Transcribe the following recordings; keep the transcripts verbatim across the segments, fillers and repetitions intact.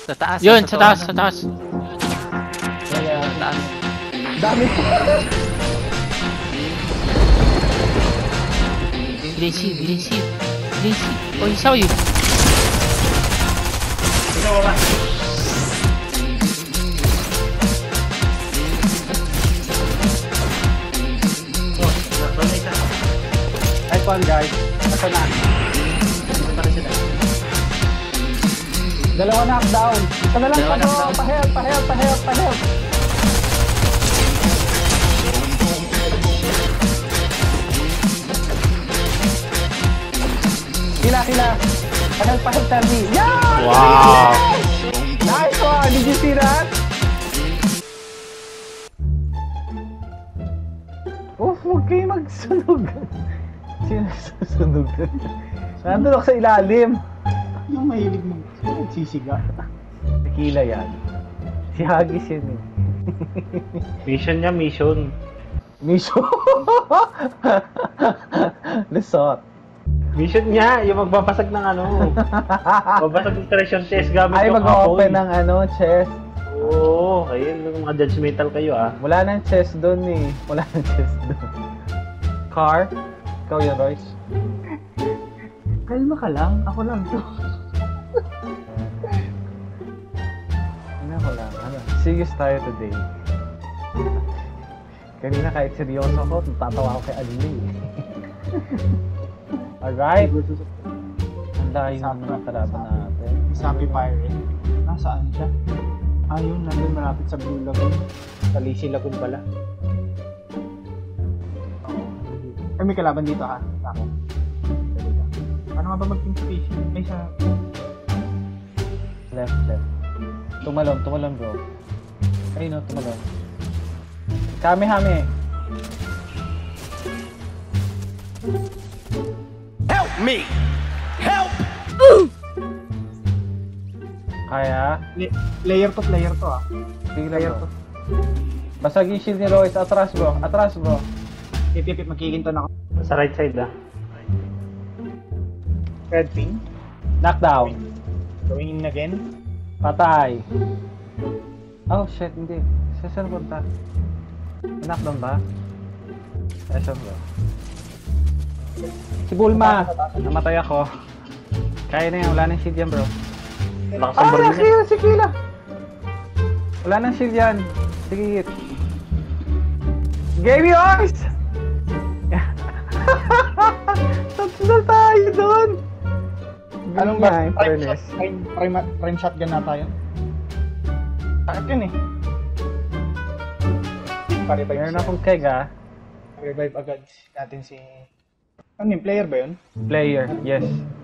Sa taas. Yun, sa taas, sa taas. Kaya, Sa taas. dami. Bilis, bilis, bilis. Oh, isaw yun. Ikaw ba? Oh, doon na isa. Nice one, guys. Ito na. Ito pa rin sila. Dalawa knockdown. Ito na lang Dalawa pa, knockdown. pa-help, pa-help, pa-help, pa-help. Kila, kila. Pa-help, pa-help, Charlie. Yeah! Wow. Nice one! Did you see that? Oof, huwag kayo magsunog. Sino susunog? Nandun ako sa ilalim. Yung mahilig mo, sisiga. Tequila yan. Si Haggis yun eh. Mission niya, mission. Misho. Lesot. Mission niya, yung magbabasag ng ano. Magbabasag ng treasure chest gamit Ay, yung mag-open apoy. ng ano, chest. Oo, ayun, yung mga judgmental kayo ah. Wala nang chest doon eh. Wala nang chest doon. Car? Ikaw yun, Royce? Kalma ka lang, ako lang to. Ano ko lang, ano? Serious tayo today. Kanina kahit seryoso ako, tatawa ako kay Adli. Alright. Ang layo ng mga kalaban natin. Sabi pirate. Nasaan siya? Ayun, nandun malapit sa Blue Lagoon. Sa Lazy Lagoon pala. Ay, may kalaban dito ha. Sa akin. Paano nga ba mag-pink fishing? Ay, sa... Left, left. Tumalon, tumalon bro. Ay no, tumalon. Kami-hami. Help me! Help! Kaya? La- layer to, player to ah. Sige Player bro. to. Basag yung shield ni Royce. Atras bro. Atras bro. Pip, pip, pip, magkikinto na ako. Sa right side ah. Red pin. Knockdown. Going in again. Patay. Oh shit, hindi. Sa saan punta? Knockdown ba? Esa bro. Si Bulma. Namatay ako. Kaya na yan. Wala nang shield yan bro. Lakas ang Ah, baril si niya. si Kila. Wala nang shield yan. Sige, hit. Game yours! Tatlo tayo doon! Anong Ganun ba? nga, in Prime fairness. shot, prime, prime, prime shotgun na tayo. Bakit yun eh? Pa-revive Meron siya. akong keg ah. Revive agad natin si... Ano yung player ba yun? Player, yes.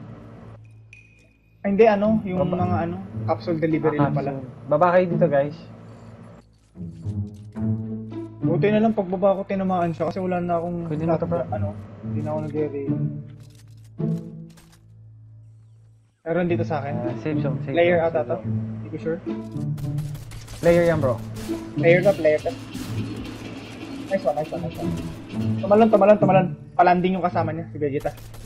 Ay, hindi ano, yung Baba. mga ano, capsule delivery Ah, na pala. so, baba kayo dito guys. Buti na lang pagbaba ko tinamaan siya kasi wala na akong Pwede na to, bro. ano, hindi na ako nag-ready. Meron dito sa akin. Ah, safe zone, safe Player zone, ata safe to. zone. Hindi ko sure. Player yan bro. Player to, player to. Nice one, nice one, nice one. Tumalon, tumalon, tumalon. Palanding yung kasama niya, si Vegeta.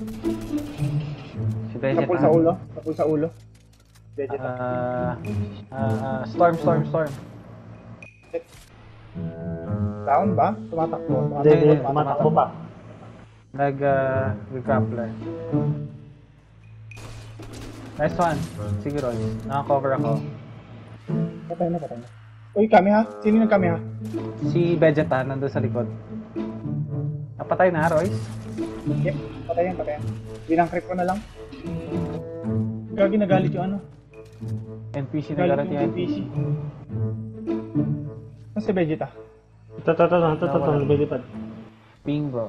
Si Vegeta. Napul sa ulo, napul sa ulo. Vegeta. Ah, ah, ah, storm, storm, storm. Down ba? Tumatakbo. Hindi, hindi, Tumatakbo, tumatakbo pa. Nag, uh, grappler. Nice one. Sige Roy, naka-cover ako. Patay na, patay na. Uy, kami ha? Sino yung kami ha? Si Vegeta nandun sa likod. Napatay na, Royce? Yep, patay yan, patay yan. Bilang creep ko na lang. Gagi nagalit yung ano. N P C na garat Galit yung yan. N P C. Ano si Vegeta? Ito, ito, ito, ito, ito, ito, lumilipad. Ping bro.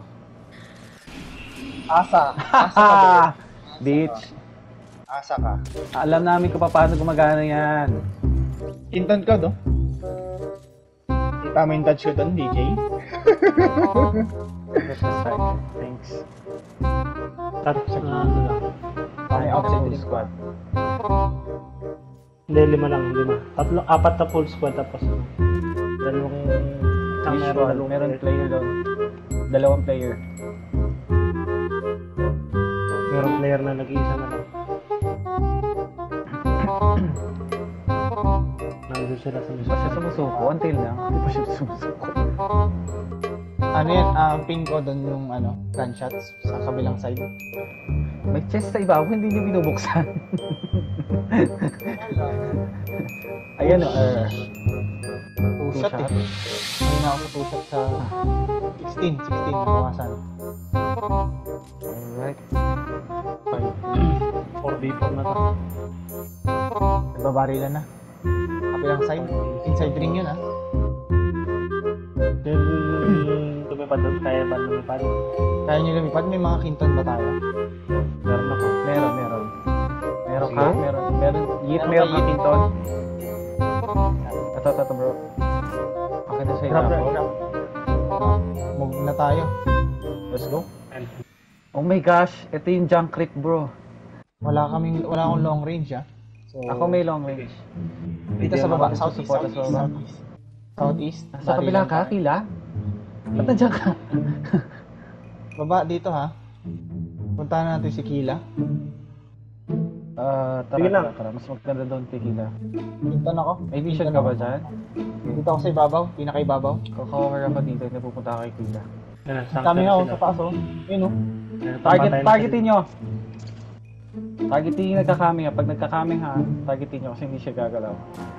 Asa. Asa ka, Ah! Bitch. Asa ka. Alam namin kung paano gumagana yan. Inton ka, do? Kita mo yung touch ko doon, D J? That's the side. Thanks. Tapos na ano lang. Ay, outside the squad. Hindi, lima lang, lima. Tatlo, apat na full squad tapos ano. Dalawang... Isang meron, Visual, dalawang meron player doon. Dalawang player. Meron player na nag-iisa na lang. doon sila sa Basta sumusuko, until lang. Hindi pa siya sumusuko. Ano yan? Ang pin ko doon yung ano, gunshots sa kabilang side. May chest sa ibabaw, hindi niyo binubuksan. Ayan o, er. Two shot eh. Ngayon ako sa two shot sa sixteen, sixteen bukasan. Alright. four v four na to. Nagbabarilan na. Kabilang side. Inside ring yun ah. Then, lumipad doon, kaya ba lumipad? Kaya nyo lumipad, may mga kinton ba tayo? Meron ako. Meron, meron. Meron ka? Sige. Meron, meron. Yit, Meron meron ka, ka, Yit. Tinton. Ito, ito, ito, bro. Okay na sa Grab, grab, ibabaw. grab. Move na tayo. Let's go. Oh my gosh, ito yung junk crate, bro. Wala kaming, wala akong long range ah. So, Ako may long range. dito sa baba, Ako southeast, support southeast, sa baba. southeast. Southeast. Sa kabila ka, Kila? Ba't nandiyan ka? Baba dito ha. Puntahan natin si Kila. Ah, tara, Sige lang. tara, tara. Mas maganda doon kay Kila. Kinton ako. May vision ka ba dyan? Dito ako sa ibabaw, pinaka-ibabaw. Kakawaker ako dito, na pupunta ka kay Kila. Yan, Kami nga sila. ako sa taas oh. Yun oh. Yan, Target, pampatay na targetin nyo! Targetin yung nagka-coming ha. Pag nagka-coming ha, targetin nyo kasi hindi siya gagalaw.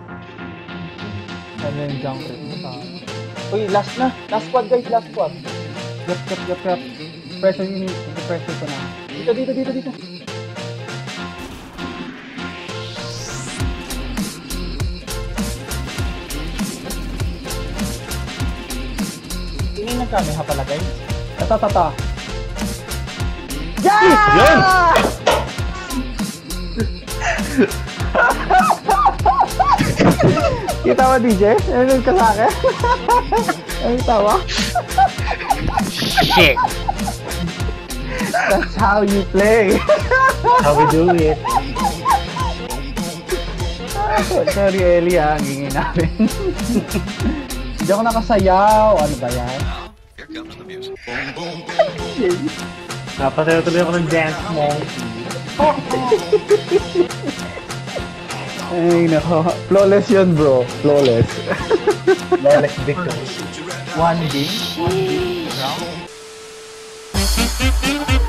Ano yung junk rate? Uy, last na. Last squad guys, last squad. Yup, yup, yup, yup. Pressure yun, pressure ko na. Dito, dito, dito, dito. Tingin ng kami ha pala guys. Ito, ito, ito. Yun! Kita mo, D J? Nanonood ka sa akin? Ay, tawa. Shit! That's how you play. How we do it. Sorry, Ellie, ha. Ang ingin namin. Hindi ako nakasayaw. Ano ba yan? Napatayo tuloy ako ng dance monkey. Ay, nako. Flawless yun, bro. Flawless. Flawless victory. One game. One game round.